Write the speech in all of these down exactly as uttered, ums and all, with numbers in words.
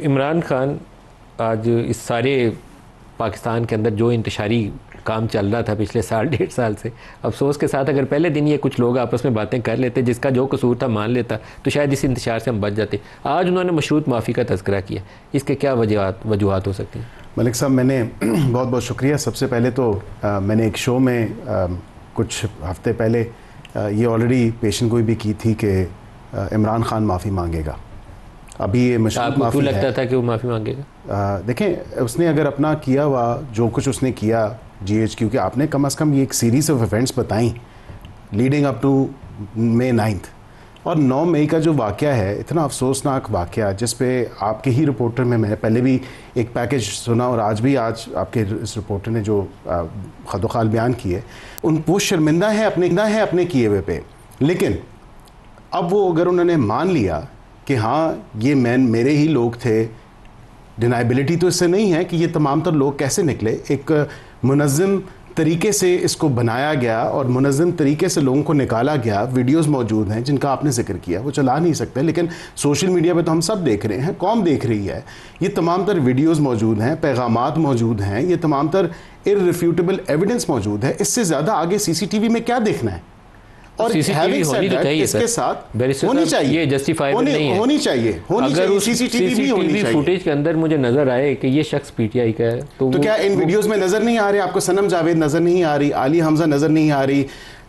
इमरान खान आज इस सारे पाकिस्तान के अंदर जो इंतशारी काम चल रहा था पिछले साल डेढ़ साल से, अफसोस के साथ अगर पहले दिन ये कुछ लोग आपस में बातें कर लेते, जिसका जो कसूर था मान लेता, तो शायद इस इंतशार से हम बच जाते। आज उन्होंने मशरूत माफ़ी का तज़किरा किया, इसके क्या वजूहात वजूहात हो सकती हैं? मलिक साहब, मैंने बहुत बहुत शुक्रिया। सबसे पहले तो आ, मैंने एक शो में आ, कुछ हफ्ते पहले आ, ये ऑलरेडी पेशन गोई भी की थी कि इमरान खान माफ़ी मांगेगा। अभी ये मशरूत माफ़ी लगता है। था कि वो माफ़ी मांगेगा? देखें, उसने अगर अपना किया हुआ जो कुछ उसने किया जी एच क्यू के, आपने कम अज़ कम ये एक सीरीज़ ऑफ इवेंट्स बताई leading up to May ninth, और नौ मई का जो वाक़या है, इतना अफसोसनाक वाक़या जिस पे आपके ही रिपोर्टर में मैंने पहले भी एक पैकेज सुना और आज भी आज आपके इस रिपोर्टर ने जो खदोखाल बयान किए, उन वो शर्मिंदा है अपने है अपने किए हुए पे। लेकिन अब वो अगर उन्होंने मान लिया कि हाँ ये मैन मेरे ही लोग थे, डिनाइबिलिटी तो इससे नहीं है कि ये तमाम तर लोग कैसे निकले। एक मुनज़्ज़म तरीके से इसको बनाया गया और मुनज़्ज़म तरीके से लोगों को निकाला गया। वीडियोस मौजूद हैं जिनका आपने जिक्र किया, वो चला नहीं सकते, लेकिन सोशल मीडिया पे तो हम सब देख रहे हैं, कौम देख रही है। ये तमाम तर वीडियोस मौजूद हैं, पैगामात मौजूद हैं, ये तमाम तर इररिफ्यूटेबल एविडेंस मौजूद है। इससे ज़्यादा आगे सीसीटीवी में क्या देखना है? और सीसीटीवी होनी तो चाहिए, इसके साथ होनी चाहिए, ये जस्टिफाइबल नहीं है, होनी चाहिए होनी चाहिए सीसीटीवी भी होनी चाहिए। फुटेज के अंदर मुझे नजर आए कि ये शख्स पीटीआई का है, तो, तो क्या इन वीडियोस में नजर नहीं आ रहे आपको? सनम जावेद नजर नहीं आ रही, आली हमजा नजर नहीं आ रही,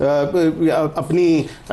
अपनी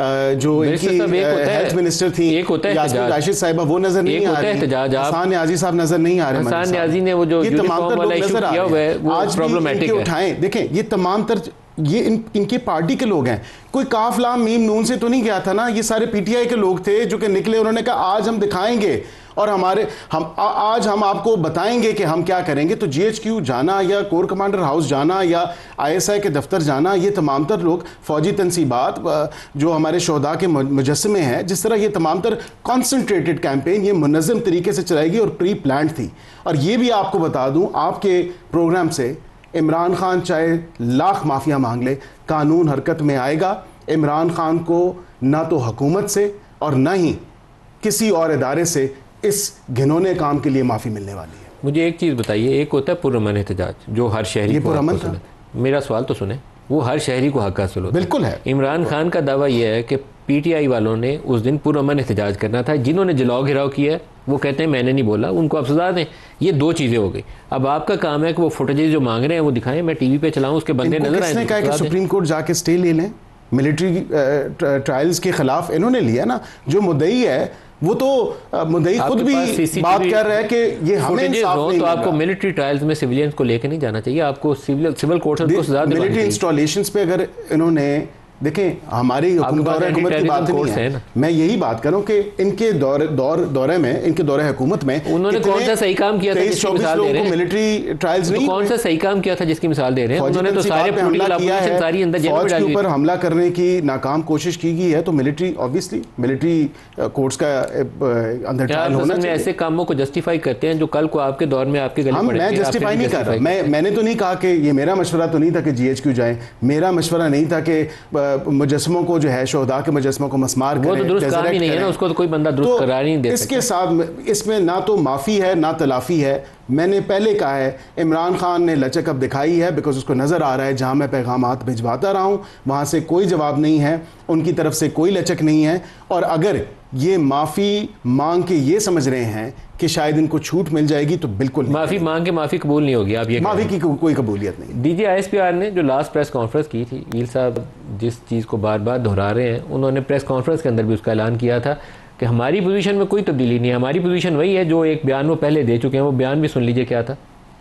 जो इनकी हेल्थ मिनिस्टर थी यास्मीन राशिद साहिबा, वो नजर नहीं आ रही, हसन न्याजी साहब नजर नहीं आ रहे, हसन न्याजी ने वो जो ये तमाम तर लोग नजर आ रहे हैं, आज प्रॉब्लमेटिक उठाएं। देखें, ये तमाम तर ये इन इनके पार्टी के लोग हैं, कोई काफ लाम मीम नून से तो नहीं गया था ना। ये सारे पीटीआई के लोग थे जो कि निकले, उन्होंने कहा आज हम दिखाएंगे और हमारे हम आ, आज हम आपको बताएंगे कि हम क्या करेंगे। तो जीएचक्यू जाना या कोर कमांडर हाउस जाना या आईएसआई के दफ्तर जाना, ये तमाम तर लोग फौजी तनसीबात जो हमारे शोहदा के मुजस्समे हैं, जिस तरह ये तमाम तर कॉन्सनट्रेटेड कैंपेन ये मुनज़्ज़म तरीके से चलाएगी और प्री प्लान्ड थी। और ये भी आपको बता दूँ, आपके प्रोग्राम से इमरान खान चाहे लाख माफिया मांग ले, कानून हरकत में आएगा। इमरान खान को ना तो हुकूमत से और ना ही किसी और इदारे से इस घिनौने काम के लिए माफ़ी मिलने वाली है। मुझे एक चीज़ बताइए, एक होता है पुरअमन एहतजाज जो हर शहरी को पुरअमन था। मेरा सवाल तो सुने, वो हर शहरी को हक हासिल होता है, बिल्कुल है। इमरान खान का दावा यह है कि पीटीआई वालों ने उस दिन पुरअमन एहतजाज करना था, जिन्होंने जलाओ घिराव किया है वो कहते हैं मैंने नहीं बोला, उनको आप सजा दें। ये दो चीज़ें हो गई। अब आपका काम है कि वो फुटेजेस जो मांग रहे हैं वो दिखाएं, मैं टीवी पे चलाऊं, उसके बंदे नजर आए। कहा कि सुप्रीम कोर्ट जाके स्टे ले लें, मिलिट्री ट्रायल्स के खिलाफ इन्होंने लिया ना। जो मुद्दई है वो तो मुद्दई खुद भी बात कर रहा है कि ये हमें इंसाफ नहीं। तो आपको मिलिट्री ट्रायल्स में सिविलियंस को लेकर नहीं जाना चाहिए, आपको सिविल सिविल कोर्ट को सजा देनी चाहिए। मिलिट्री इंस्टॉलेशंस पे अगर इन्होंने देखें, हमारी हुकूमत की बात नहीं है, मैं यही बात करूं कि इनके दौरे दौर दौरे में इनके दौरे हुकूमत में उन्होंने कौन सा सही काम किया था जिसकी मिसाल दे रहे हैं? मिलिट्री ट्रायल्स नहीं, कौन सा सही काम किया था जिसकी मिसाल दे रहे हैं? उन्होंने तो सारे हमला किया है, सारी अंदर जेल में डाल दी, ऊपर हमला करने की नाकाम कोशिश की गई है। तो मिलिट्री ऑब्वियसली मिलिट्री कोर्ट्स का अंदर ट्रायल होना चाहिए। ऐसे कामों को जस्टिफाई करते हैं जो कल को आपके दौर में आपके गले पड़े। मैं जस्टिफाई नहीं कर रहा, मैं मैंने तो नहीं कहा कि ये मेरा मशवरा तो नहीं था कि जीएचक्यू जाए, मेरा मशवरा नहीं था कि मुजस्समों को जो है शोहदा के मुजस्समों को मसमार करें, वो तो दुरुस्त काम ही नहीं है ना, उसको तो कोई बंदा दुरुस्त करार नहीं दे सकता। इसके साथ इसमें ना तो माफ़ी है ना तलाफ़ी है। मैंने पहले कहा है, इमरान खान ने लचक अब दिखाई है, बिकॉज उसको नज़र आ रहा है जहां मैं पैगामात भिजवाता रहा हूं वहां से कोई जवाब नहीं है, उनकी तरफ से कोई लचक नहीं है। और अगर ये माफ़ी मांग के ये समझ रहे हैं कि शायद इनको छूट मिल जाएगी, तो बिल्कुल माफ़ी मांग के माफ़ी कबूल नहीं होगी। आप ये माफ़ी की को, कोई कबूलियत नहीं। डीजी आईएसपीआर ने जो लास्ट प्रेस कॉन्फ्रेंस की थी, ईल साहब जिस चीज़ को बार बार दोहरा रहे हैं, उन्होंने प्रेस कॉन्फ्रेंस के अंदर भी उसका ऐलान किया था कि हमारी पोजीशन में कोई तब्दीली नहीं है, हमारी पोजीशन वही है जो एक बयान वो पहले दे चुके हैं। वो बयान भी सुन लीजिए क्या था।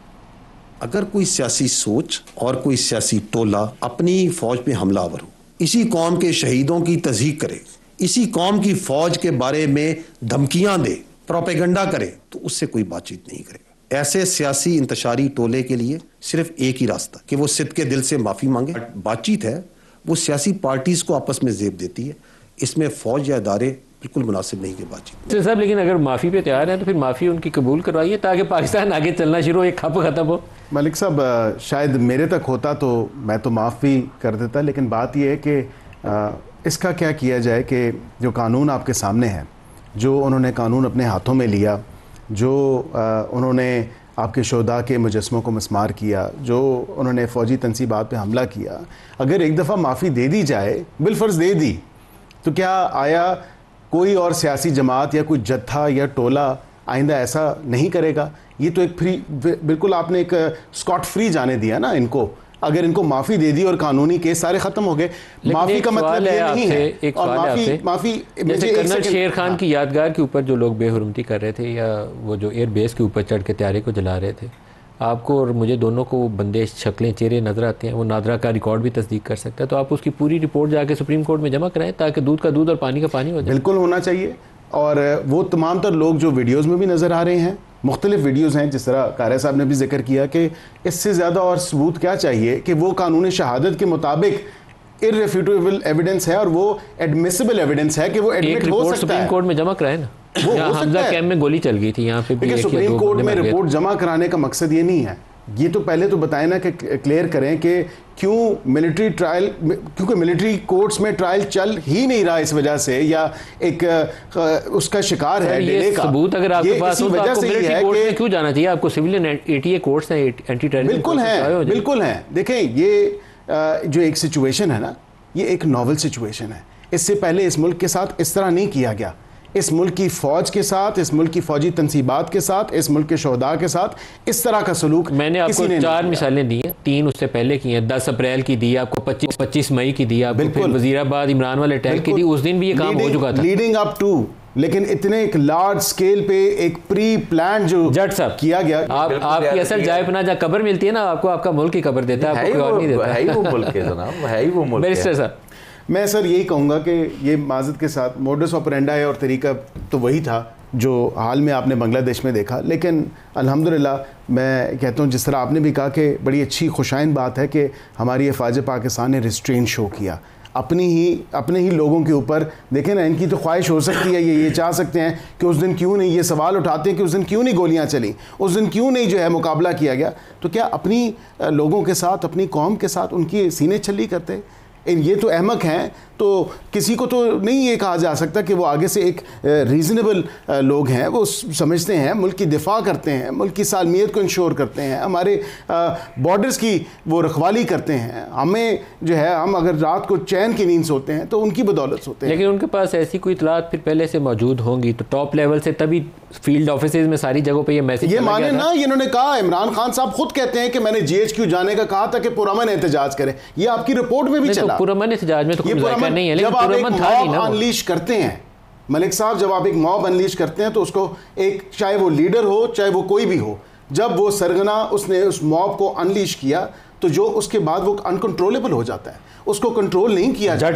अगर कोई सियासी सोच और कोई सियासी टोला अपनी फौज पे हमलावर हो, इसी कौम के शहीदों की तज़हीक करे, इसी कौम की फौज के बारे में धमकियां दे, प्रोपेगेंडा करे, तो उससे कोई बातचीत नहीं करेगा। ऐसे सियासी इंतशारी टोले के लिए सिर्फ एक ही रास्ता कि वो सिद्ध के दिल से माफ़ी मांगे। बातचीत है वो सियासी पार्टीज को आपस में जेब देती है, इसमें फौज या इदारे बिल्कुल मुनासिब नहीं की बातचीत। तो साहब, लेकिन अगर माफ़ी पे तैयार है तो फिर माफ़ी उनकी कबूल करवाइए ताकि पाकिस्तान आगे चलना शुरू हो, एक खप खत्म हो। मलिक साहब, शायद मेरे तक होता तो मैं तो माफ़ी कर देता, लेकिन बात यह है कि इसका क्या किया जाए कि जो कानून आपके सामने है, जो उन्होंने कानून अपने हाथों में लिया, जो आ, उन्होंने आपके शोधा के मुजस्मों को मस्मार किया, जो उन्होंने फ़ौजी तनसीबात पे हमला किया, अगर एक दफ़ा माफ़ी दे दी जाए, बिलफ़र्ज़ दे दी, तो क्या आया कोई और सियासी जमात या कोई जत्था या टोला आइंदा ऐसा नहीं करेगा? ये तो एक फ्री, बिल्कुल आपने एक स्कॉट फ्री जाने दिया ना इनको। अगर इनको माफ़ी दे दी और कानूनी केस सारे ख़त्म हो गए। माफ़ी का मतलब ये नहीं है। एक और माफ़ी माफ़ी जैसे कर्नल शेर खान हाँ। की यादगार के ऊपर जो लोग बेहुरमती कर रहे थे, या वो जो एयर बेस के ऊपर चढ़ के त्यारे को जला रहे थे, आपको और मुझे दोनों को बंदे शक्लें चेहरे नज़र आते हैं, वो नादरा का रिकॉर्ड भी तस्दीक कर सकता है। तो आप उसकी पूरी रिपोर्ट जाके सुप्रीम कोर्ट में जमा कराएं ताकि दूध का दूध और पानी का पानी हो जाए। बिल्कुल होना चाहिए। और वो तमाम तर लोग जो वीडियोज़ में भी नज़र आ रहे हैं, मुख्तलिफ वीडियोज़ हैं, जिस तरह कारिया साहब ने भी जिक्र किया कि इससे ज़्यादा और सबूत क्या चाहिए कि वो कानून शहादत के मुताबिक इररेफ्यूटेबल एविडेंस है और वो एडमिसिबल एविडेंस है कि वो एडमिट हो सकता है। सुप्रीम कोर्ट में जमा कराए ना, वो हो हमजा कैम्प में गोली चल गई थी, यहाँ पे देखिए सुप्रीम कोर्ट में रिपोर्ट जमा कराने का मकसद ये नहीं है। ये तो पहले तो बताए ना कि क्लियर करें कि क्यों मिलिट्री ट्रायल, क्योंकि मिलिट्री कोर्ट्स में ट्रायल चल ही नहीं रहा इस वजह से, या एक उसका शिकार है डिले का सबूत अगर आपके पास हो तो आपको मिलिट्री कोर्ट में क्यों जाना चाहिए? आपको सिविलियन एटीए कोर्ट्स हैं, एंटी टेररिज्म बिल्कुल है, बिल्कुल है। देखें ये जो एक सिचुएशन है ना, ये एक नॉवल सिचुएशन है। इससे पहले इस मुल्क के साथ इस तरह नहीं किया गया। इस मुल्क की फ़ौज के साथ, इस मुल्क की फ़ौजी तनसीबात के साथ, इस मुल्क के शोहदा के साथ इस तरह का सलूक मैंने आपको चार मिसालें दी हैं, तीन उससे पहले की हैं। दस अप्रैल की दी आपको, पच्चीस पच्चीस मई की दी आपको, फिर वजीराबाद इमरान वाले अटैक की दी। उस दिन भी ये काम हो चुका था लीडिंग अप टू, लेकिन इतने एक लार्ज स्केल पे एक प्री प्लान जो जट साहब किया गया। आप आपकी असल जाए पना जहाँ कब्र मिलती है ना, आपको आपका मुल्क ही कब्र देता है, आपको कोई और नहीं देता है। वो मुल्क है जनाब, है ही वो मुल्क। बैरिस्टर साहब, मैं सर यही कहूँगा कि ये माज़रत के साथ मोडस ऑपरेंडा है और तरीका तो वही था जो हाल में आपने बांग्लादेश में देखा, लेकिन अल्हम्दुलिल्लाह मैं कहता हूँ जिस तरह आपने भी कहा कि बड़ी अच्छी खुशाइन बात है कि हमारी अफ़वाज पाकिस्तान ने रिस्ट्रेन शो किया अपनी ही अपने ही लोगों के ऊपर। देखें ना, इनकी तो ख्वाहिश हो सकती है, ये ये चाह सकते हैं कि उस दिन क्यों नहीं, ये सवाल उठाते हैं कि उस दिन क्यों नहीं गोलियां चली, उस दिन क्यों नहीं जो है मुकाबला किया गया। तो क्या अपनी लोगों के साथ, अपनी कौम के साथ उनकी सीने छली करते? ये तो अहमक हैं, तो किसी को तो नहीं ये कहा जा सकता कि वो आगे से एक रीज़नेबल लोग हैं, वो समझते हैं, मुल्क की दिफा करते हैं, मुल्क की सालमियत को इंश्योर करते हैं, हमारे बॉर्डर्स की वो रखवाली करते हैं। हमें जो है, हम अगर रात को चैन की नींद सोते हैं तो उनकी बदौलत सोते हैं। लेकिन उनके पास ऐसी कोई इतलात फिर पहले से मौजूद होंगी, तो टॉप लेवल से तभी फील्ड ऑफिसेज में सारी जगहों पे ये मैसेज ये माने ना, इन्होंने कहा, इमरान खान साहब खुद कहते हैं कि मैंने जीएचक्यू जाने का कहा था कि पुरअमन एहतजाज करें। ये आपकी रिपोर्ट में भी चला। पुरअमन एहतजाज में तो कोई मज़ाक़ नहीं है, लेकिन जब आप एक मॉब अनलीश करते हैं मलिक साहब, जब आप एक मॉब अनलीश करते हैं तो उसको एक, चाहे वो लीडर हो चाहे वो कोई भी हो, जब वो सरगना उसने उस मॉब को अनलीश किया तो जो उसके बाद वो अनकंट्रोलेबल हो जाता है, उसको कंट्रोल नहीं किया जाता।